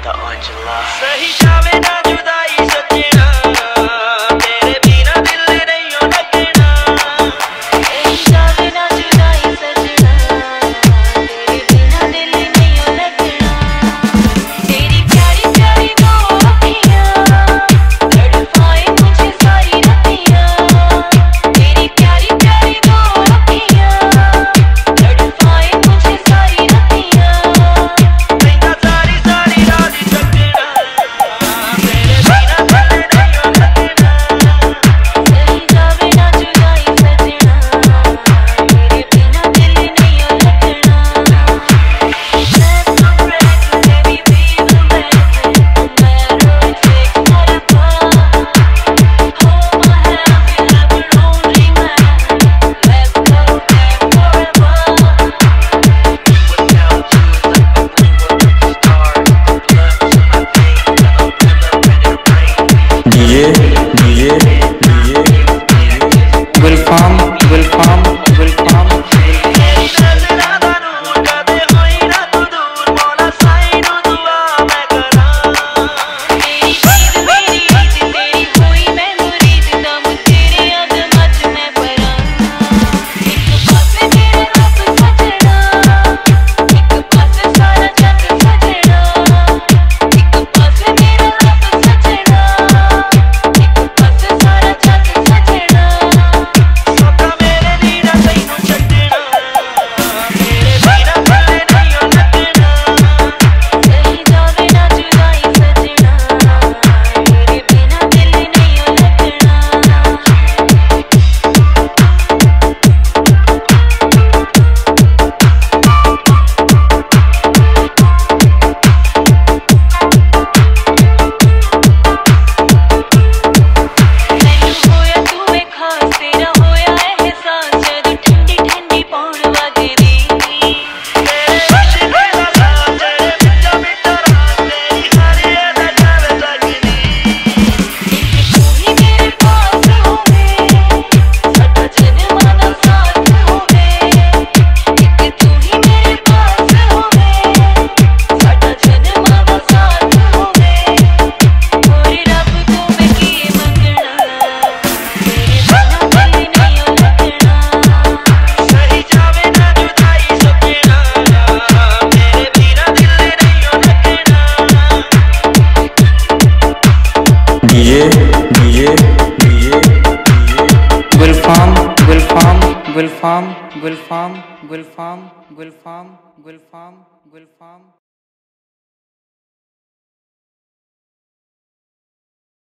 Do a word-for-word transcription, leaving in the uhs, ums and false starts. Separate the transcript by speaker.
Speaker 1: सही जावे ना जुदाई सजना, तेरे बिना दिल नहीं हो लगना।
Speaker 2: सही जावे ना जुदाई सजना, तेरे बिना दिल नहीं हो लगना। तेरी प्यारी प्यारी दो अखियाँ तड़पाए मुझे सारी रतियाँ। तेरी प्यारी प्यारी दो अखियाँ तड़पाए मुझे सारी रतियाँ।
Speaker 1: मैंने सारी सारी रात जगना, तेरे बिना दिल नहीं हो लगना।
Speaker 2: सही जावे ना जुदाई सजना, तेरे बिना दिल नहीं हो लगना। Let's go break, baby, be the best, no matter it takes what it costs. Hold my hand, we'll have our own dream land. Let's go there forever.
Speaker 3: DJ DJ DJ Gulfam Gulfam Gulfam
Speaker 1: तेरी नज़रां दा नूर कदे होई ना तू दूर, मौला साईं नू दुआ मैं करां।
Speaker 2: तेरी ईद मेरी ईद, तेरी हुई मैं मुरीद, दम तेरे अज़मत च मैं परां। एक पासे मेरा रब सजना, एक पासे सारा जग सजना। एक पासे मेरा रब सजना, एक पासे सारा जग सजना।
Speaker 1: सदा मेरे ली ना तैनू छड्डना, तेरे बिना दिल नहीं हो लगना।
Speaker 2: सही जावे ना जुदाई सजना, तेरे बिना दिल नहीं हो लगना। ਮੈਨੂੰ ਹੋਇਆ ਤੂੰ ਏ ਖਾਸ, ਤੇਰਾ ਹੋਇਆ ਅਹਿਸਾਸ, ਜਦੋਂ ਠੰਡੀ ਠੰਡੀ ਪੌਣ ਵਗਦੀ।
Speaker 1: तेरे इश्क दा साथ, तेरे बिचा बिचा रात, तेरी हर अदा जावे लगनी।
Speaker 2: एक तू ही मेरे पास होवे, साਡਾ ਜਨਮਾਂ ਦਾ ਸਾਥ ਹੋਵੇ। ਇੱਕ ਤੂੰ ਹੀ ਮੇਰੇ ਪਾਸ ਹੋਵੇ, ਸਾਡਾ ਜਨਮਾਂ ਦਾ ਸਾਥ ਹੋਵੇ। ਹੋਰ ਰੱਬ ਤੋਂ ਮੈਂ ਕੀ ਮੰਗਣਾ, ਤੇਰੇ ਬਿਨਾਂ ਦਿਲ ਨਹੀਂ ਹੋ ਲੱਗਣਾ।
Speaker 1: सही जावे ना जुदाई सजना, तेरे बिना दिल नहीं हो लगना।
Speaker 3: DJ DJ DJ Gulfam Gulfam Gulfam Gulfam Gulfam Gulfam Gulfam गुलफाम